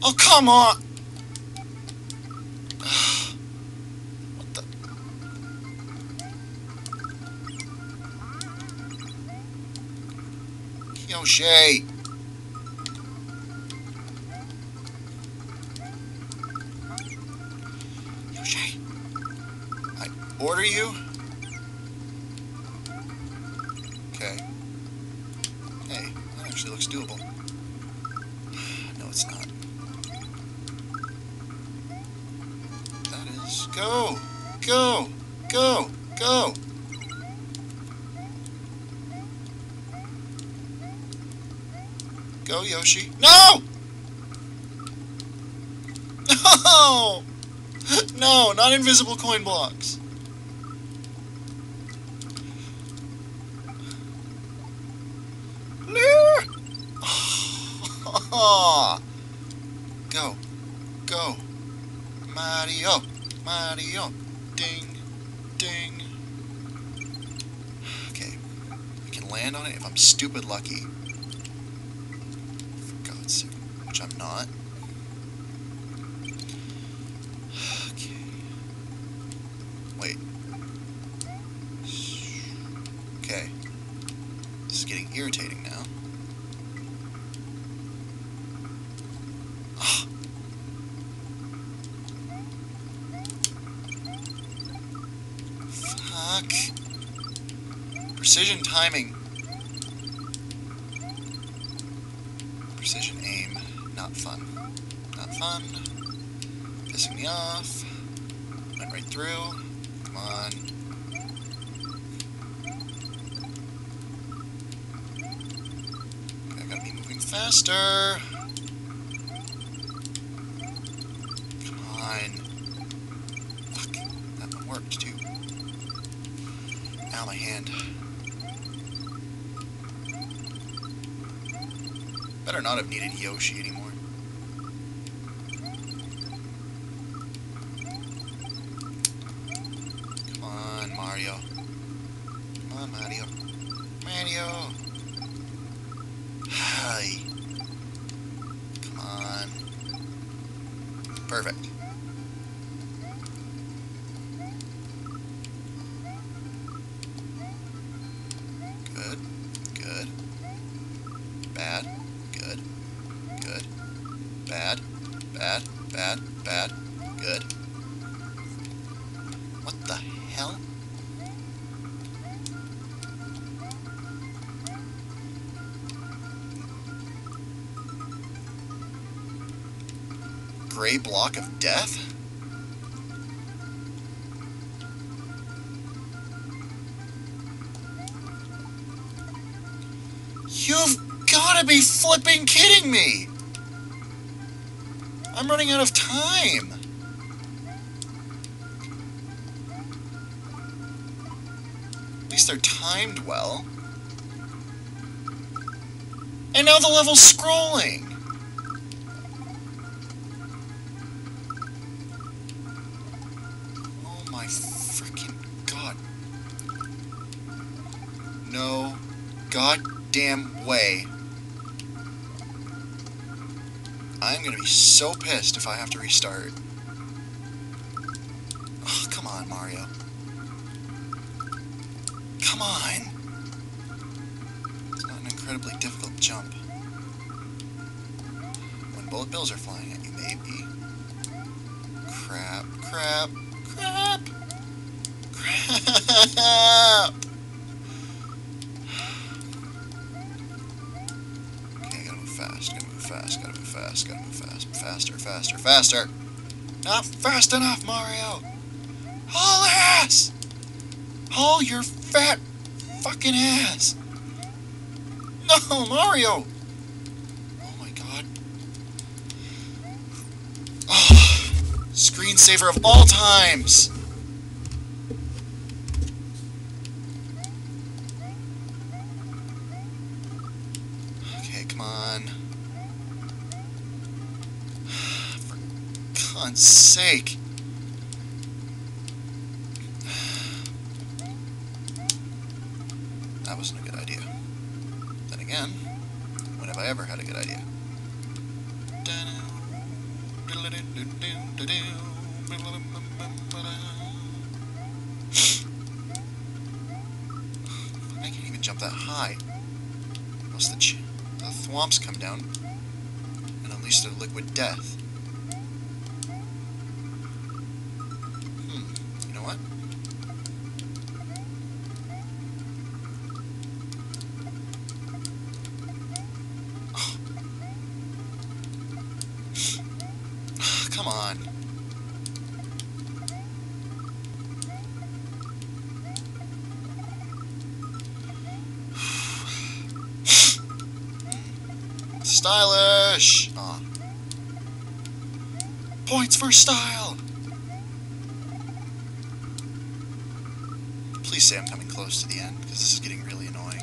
Oh, come on! What the? Yoshi! Yoshi! I order you? Okay. Hey, that actually looks doable. No, it's not. That is... Go! Go! Go! Go! Go, Yoshi. No! No! No, not invisible coin blocks. Go. Go. Mario. Mario. Ding. Ding. Okay. I can land on it if I'm stupid lucky. For God's sake. Which I'm not. Okay. Wait. Okay. This is getting irritating now. Fuck. Precision timing. Precision aim. Not fun. Not fun. Pissing me off. Went right through. Come on. I gotta be moving faster. Come on. Fuck. That one worked too. Ow, my hand. Better not have needed Yoshi anymore. Come on, Mario. Come on, Mario. Mario! Hi. Come on. Perfect. Good. Good. Bad. Good. Good. Bad. Bad. Bad. Bad. Good. What the hell? Gray block of death? You've gotta be flipping kidding me! I'm running out of time! At least they're timed well. And now the level's scrolling! Oh my freaking god. No goddamn way. I'm gonna be so pissed if I have to restart. Oh, come on, Mario. Come on! It's not an incredibly difficult jump. When bullet bills are flying at you, maybe. Crap, crap, crap! Crap! Okay, gotta move fast, gotta move fast, gotta move fast, gotta move fast. Faster, faster, faster! Not fast enough, Mario! Haul ass! Haul your fat fucking ass! No, Mario! Oh my god. Oh, screensaver of all times! Okay, come on. For God's sake. That wasn't a good idea. Then again, when have I ever had a good idea? I can't even jump that high. Unless the thwomps come down and unleash their liquid death. You know what? Come on. Stylish! Aw. Points for style! Please say I'm coming close to the end, because this is getting really annoying.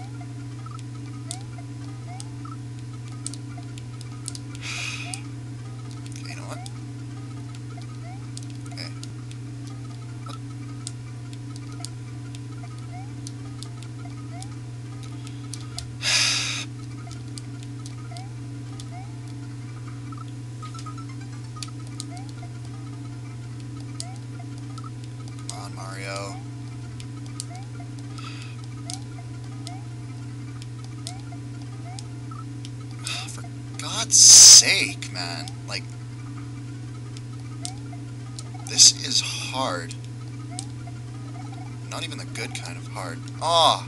Okay, you know what? Okay. What? Come on, Mario. For God's sake, man. Like, this is hard. Not even the good kind of hard. Ah!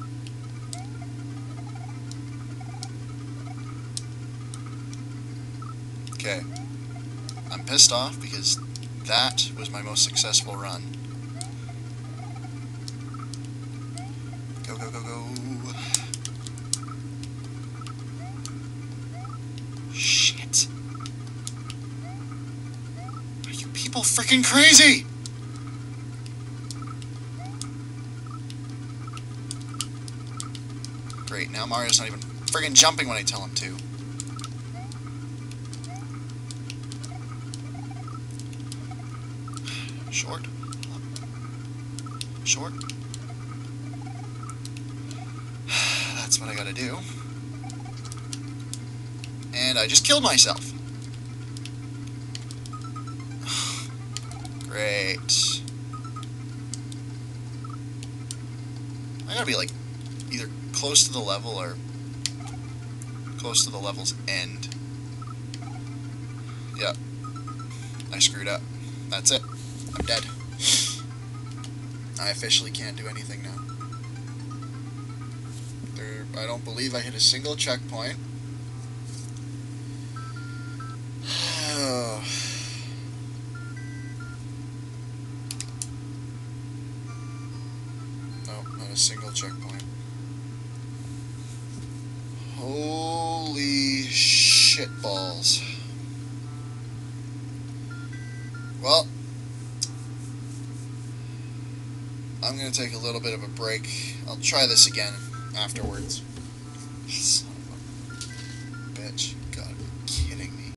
Okay. I'm pissed off because that was my most successful run. Go, go, go, go. Shit. Are you people freaking crazy? Great, now Mario's not even friggin' jumping when I tell him to. Short. Short. That's what I gotta do. And I just killed myself. Great. I gotta be like either close to the level or close to the level's end. Yep. I screwed up. That's it. I'm dead. I officially can't do anything now. I don't believe I hit a single checkpoint. Oh. Nope, not a single checkpoint. Holy shitballs. Well, I'm going to take a little bit of a break. I'll try this again afterwards. Son of a bitch. God.